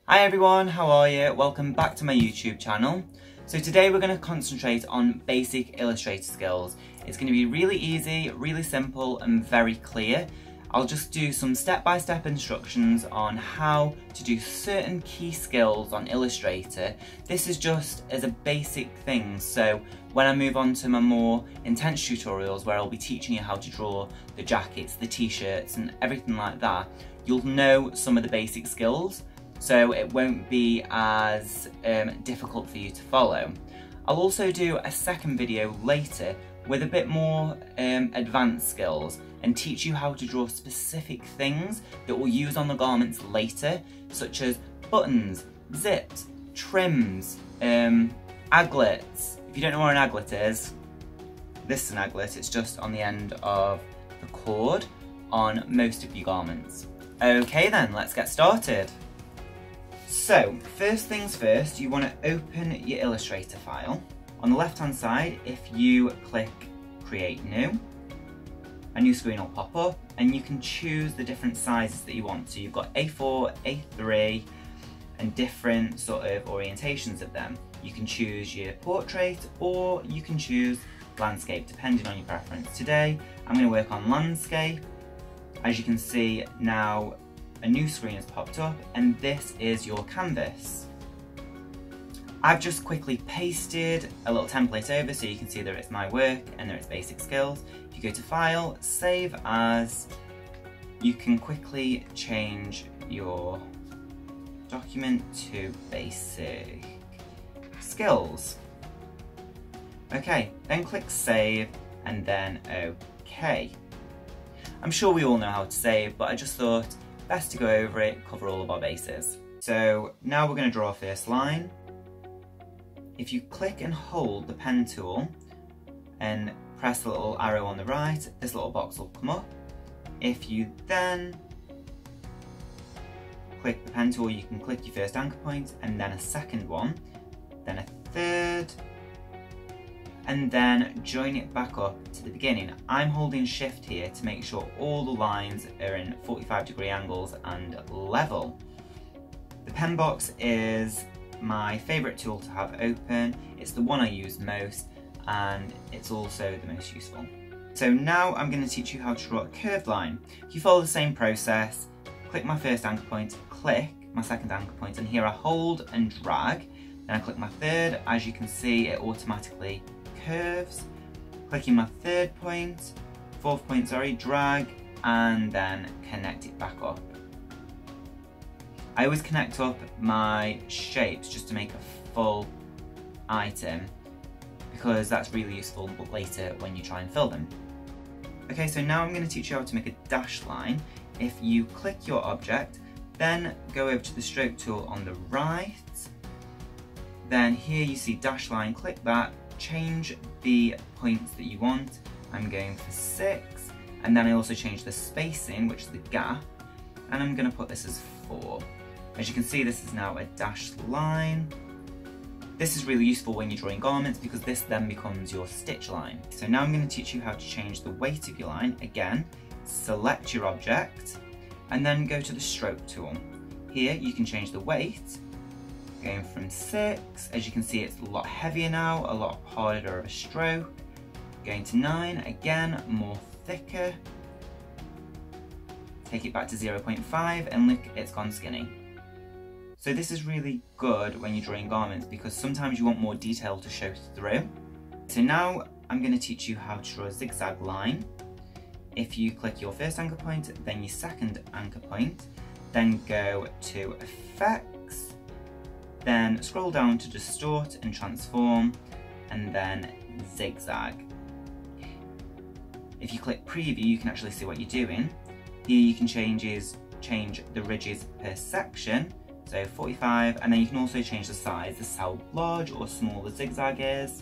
Hi everyone, how are you? Welcome back to my YouTube channel. So today we're going to concentrate on basic Illustrator skills. It's going to be really easy, really simple and very clear. I'll just do some step-by-step instructions on how to do certain key skills on Illustrator. This is just as a basic thing, so when I move on to my more intense tutorials where I'll be teaching you how to draw the jackets, the t-shirts and everything like that, you'll know some of the basic skills. So it won't be as difficult for you to follow. I'll also do a second video later with a bit more advanced skills and teach you how to draw specific things that we'll use on the garments later, such as buttons, zips, trims, aglets. If you don't know what an aglet is, this is an aglet. It's just on the end of the cord on most of your garments. Okay then, let's get started. So, first things first, you want to open your Illustrator file. On the left hand side, if you click Create New, a new screen will pop up and you can choose the different sizes that you want. So you've got A4, A3 and different sort of orientations of them. You can choose your portrait or you can choose landscape depending on your preference. Today, I'm going to work on landscape. As you can see now, a new screen has popped up and this is your canvas. I've just quickly pasted a little template over so you can see that it's my work and there it's basic skills. If you go to File, Save As, you can quickly change your document to basic skills. Okay, then click Save and then OK. I'm sure we all know how to save, but I just thought best to go over it, cover all of our bases. So now we're going to draw our first line. If you click and hold the pen tool and press the little arrow on the right, this little box will come up. If you then click the pen tool, you can click your first anchor point and then a second one, then a third, and then join it back up to the beginning. I'm holding shift here to make sure all the lines are in 45-degree angles and level. The pen box is my favourite tool to have open. It's the one I use most and it's also the most useful. So now I'm going to teach you how to draw a curved line. If you follow the same process, click my first anchor point, click my second anchor point, and here I hold and drag. Then I click my third. As you can see, it automatically curves. Clicking my fourth point, drag and then connect it back up. I always connect up my shapes just to make a full item because that's really useful later when you try and fill them. Okay, so now I'm going to teach you how to make a dashed line. If you click your object, then go over to the stroke tool on the right, then here you see dash line, click that, change the points that you want. I'm going for 6 and then I also change the spacing, which is the gap, and I'm going to put this as 4. As you can see, this is now a dashed line. This is really useful when you're drawing garments because this then becomes your stitch line. So now I'm going to teach you how to change the weight of your line. Again, select your object and then go to the stroke tool. Here you can change the weight, going from 6, as you can see it's a lot heavier now, a lot harder of a stroke. Going to 9, again, more thicker. Take it back to 0.5 and look, it's gone skinny. So this is really good when you're drawing garments because sometimes you want more detail to show through. So now I'm going to teach you how to draw a zigzag line. If you click your first anchor point, then your second anchor point, then go to Effects, then scroll down to Distort and Transform, and then Zigzag. If you click Preview, you can actually see what you're doing. Here you can change the ridges per section, so 45, and then you can also change the size. This is how large or small the zigzag is.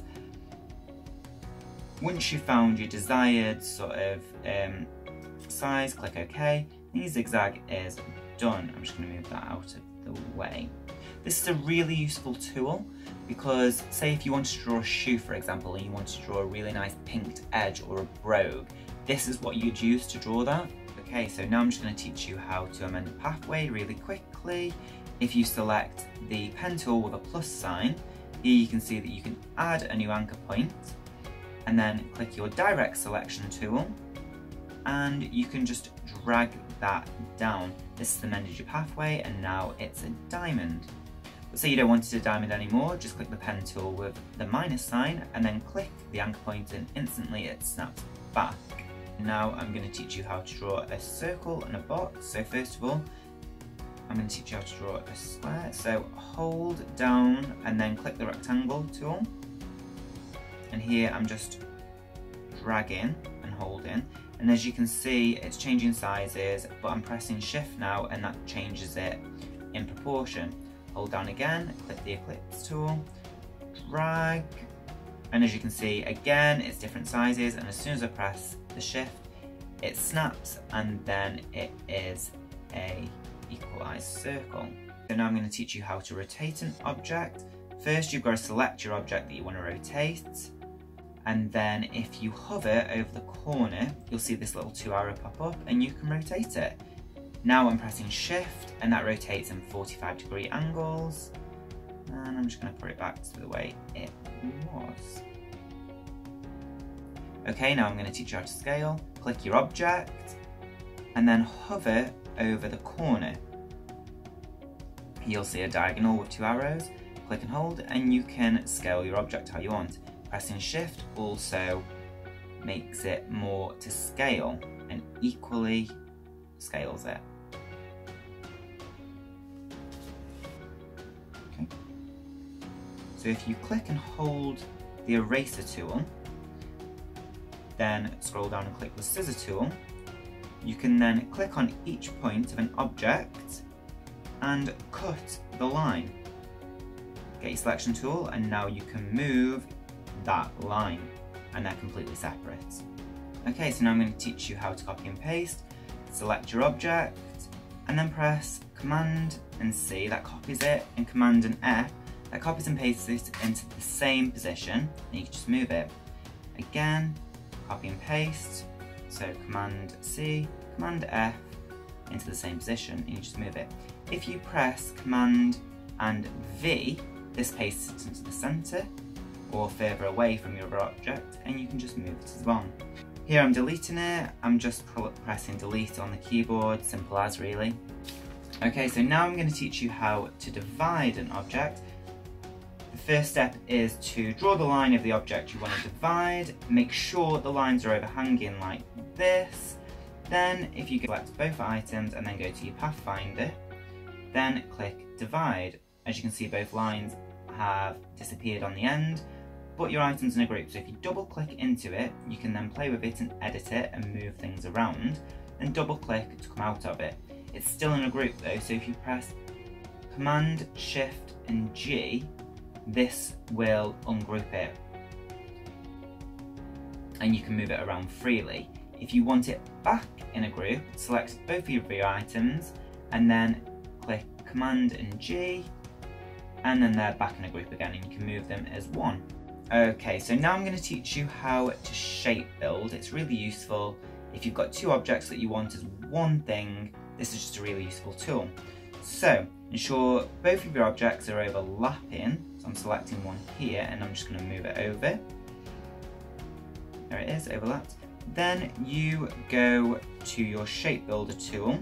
Once you've found your desired sort of size, click OK, and your zigzag is done. I'm just going to move that out of the way. This is a really useful tool because say if you want to draw a shoe, for example, and you want to draw a really nice pinked edge or a brogue, this is what you'd use to draw that. Okay, so now I'm just going to teach you how to amend a pathway really quickly. If you select the pen tool with a plus sign, here you can see that you can add a new anchor point, and then click your direct selection tool, and you can just drag that down. This has amended your pathway, and now it's a diamond. But say you don't want it a diamond anymore, just click the pen tool with the minus sign, and then click the anchor point, and instantly it snaps back. Now I'm going to teach you how to draw a circle and a box. So first of all, I'm going to teach you how to draw a square. So hold down and then click the rectangle tool. And here I'm just dragging and holding. And as you can see, it's changing sizes, but I'm pressing shift now and that changes it in proportion. Hold down again, click the ellipse tool, drag. And as you can see, again, it's different sizes. And as soon as I press the shift, it snaps and then it is a equalized circle. So now I'm going to teach you how to rotate an object. First, you've got to select your object that you want to rotate, and then if you hover over the corner, you'll see this little 2 arrow pop up and you can rotate it. Now I'm pressing shift and that rotates in 45-degree angles, and I'm just going to put it back to the way it was. Okay, now I'm going to teach you how to scale. Click your object and then hover over the corner. You'll see a diagonal with 2 arrows. Click and hold and you can scale your object how you want. Pressing shift also makes it more to scale and equally scales it. Okay. So if you click and hold the eraser tool, then scroll down and click the scissor tool, you can then click on each point of an object and cut the line. Get your selection tool and now you can move that line and they're completely separate. Okay, so now I'm going to teach you how to copy and paste. Select your object and then press Command and C, that copies it, and Command and F, that copies and pastes it into the same position, and you can just move it. Again, copy and paste, so Command C, Command F into the same position, and you just move it. If you press Command and V, this pastes it into the centre or further away from your object, and you can just move it as well. Here I'm deleting it, I'm just pressing delete on the keyboard, simple as really. Okay, so now I'm going to teach you how to divide an object. The first step is to draw the line of the object you want to divide, make sure the lines are overhanging like this. Then if you select both items and then go to your Pathfinder, then click divide. As you can see, both lines have disappeared on the end, but your item's in a group, so if you double click into it, you can then play with it and edit it and move things around, and double click to come out of it. It's still in a group though, so if you press Command, Shift and G, this will ungroup it and you can move it around freely. If you want it back in a group, select both of your items and then click Command and G, and then they're back in a group again and you can move them as one. Okay, so now I'm going to teach you how to shape build. It's really useful if you've got 2 objects that you want as one thing. This is just a really useful tool. So ensure both of your objects are overlapping. So I'm selecting one here and I'm just going to move it over. There it is, overlapped. Then you go to your shape builder tool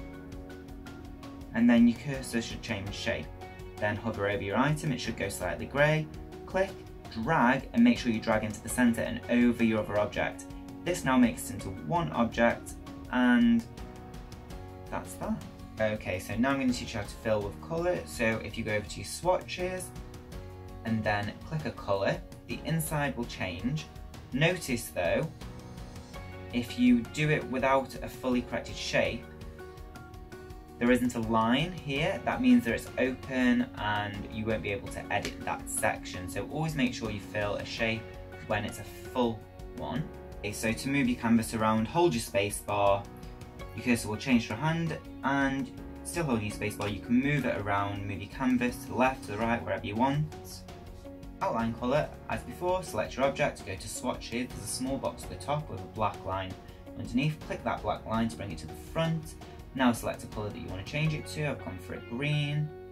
and then your cursor should change shape. Then hover over your item, it should go slightly grey. Click, drag, and make sure you drag into the centre and over your other object. This now makes it into one object, and that's that. Okay, so now I'm going to teach you how to fill with colour. So if you go over to your swatches and then click a colour, the inside will change. Notice though, if you do it without a fully corrected shape, there isn't a line here. That means that it's open and you won't be able to edit that section. So always make sure you fill a shape when it's a full one. Okay, so to move your canvas around, hold your space bar. Your cursor will change to a hand, and still holding your space bar, you can move it around, move your canvas to the left, to the right, wherever you want. Outline colour, as before, select your object, go to swatches, there's a small box at the top with a black line underneath. Click that black line to bring it to the front. Now select a colour that you want to change it to. I've gone for a green.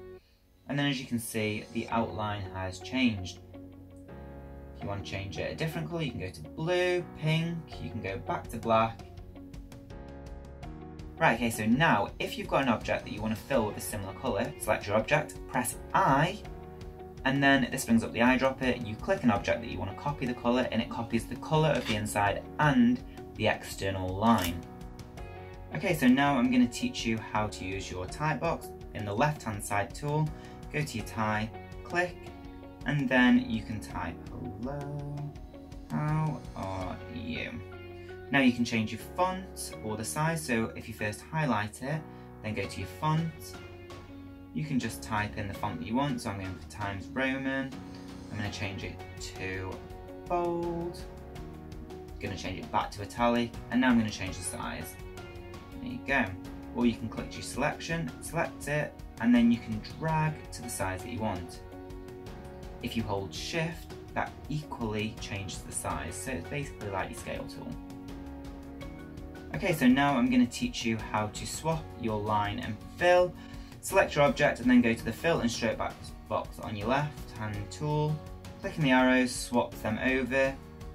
And then as you can see, the outline has changed. If you want to change it a different colour, you can go to blue, pink, you can go back to black. Right, okay, so now if you've got an object that you want to fill with a similar colour, select your object, press I, and then this brings up the eyedropper, and you click an object that you want to copy the colour, and it copies the colour of the inside and the external line. Okay, so now I'm going to teach you how to use your type box. In the left hand side tool, go to your tie, click, and then you can type hello, how are you? Now you can change your font or the size, so if you first highlight it, then go to your font, you can just type in the font that you want, so I'm going for Times Roman, I'm going to change it to bold, I'm going to change it back to italic, and now I'm going to change the size. There you go. Or you can click your selection, select it, and then you can drag to the size that you want. If you hold shift, that equally changes the size, so it's basically like your scale tool. Okay, so now I'm going to teach you how to swap your line and fill. Select your object and then go to the fill and stroke box on your left hand tool. Clicking the arrows, swap them over.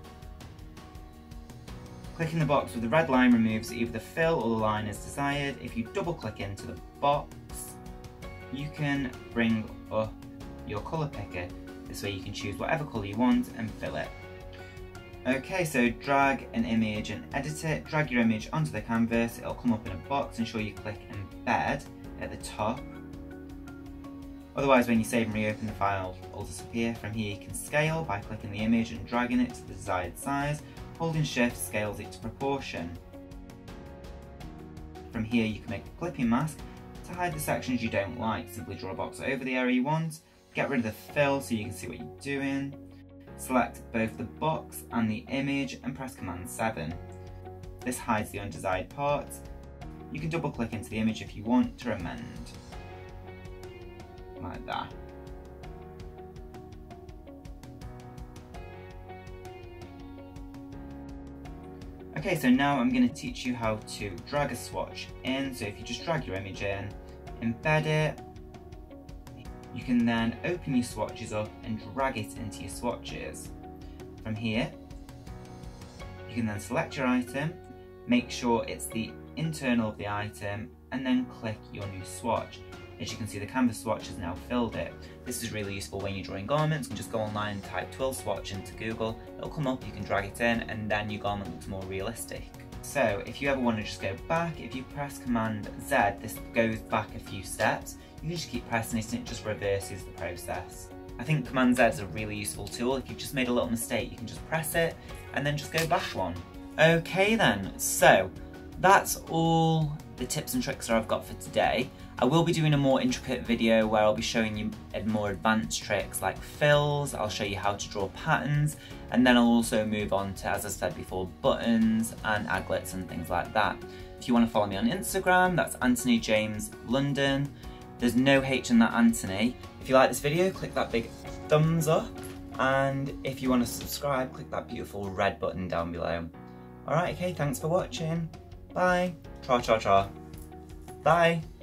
Clicking the box with the red line removes either the fill or the line as desired. If you double click into the box, you can bring up your colour picker. This way you can choose whatever colour you want and fill it. Okay, so drag an image and edit it. Drag your image onto the canvas, it'll come up in a box. Ensure you click embed at the top. Otherwise, when you save and reopen the file, it'll disappear. From here you can scale by clicking the image and dragging it to the desired size. Holding shift scales it to proportion. From here you can make a clipping mask. To hide the sections you don't like, simply draw a box over the area you want. Get rid of the fill so you can see what you're doing. Select both the box and the image and press Command 7. This hides the undesired parts. You can double click into the image if you want to amend. Like that. Okay, so now I'm going to teach you how to drag a swatch in. So if you just drag your image in, embed it, you can then open your swatches up and drag it into your swatches. From here, you can then select your item, make sure it's the internal of the item, and then click your new swatch. As you can see, the canvas swatch has now filled it. This is really useful when you're drawing garments. You can just go online and type twill swatch into Google. It'll come up, you can drag it in, and then your garment looks more realistic. So if you ever want to just go back, if you press Command Z, this goes back a few steps. You can just keep pressing it and it just reverses the process. I think Command Z is a really useful tool. If you've just made a little mistake, you can just press it and then just go back one. Okay then, so that's all the tips and tricks that I've got for today. I will be doing a more intricate video where I'll be showing you more advanced tricks like fills, I'll show you how to draw patterns, and then I'll also move on to, as I said before, buttons and aglets and things like that. If you want to follow me on Instagram, that's Anthony James London. There's no H in that Anthony. If you like this video, click that big thumbs up, and if you want to subscribe, click that beautiful red button down below. Alright, okay, thanks for watching. Bye. Tra cha cha. Bye.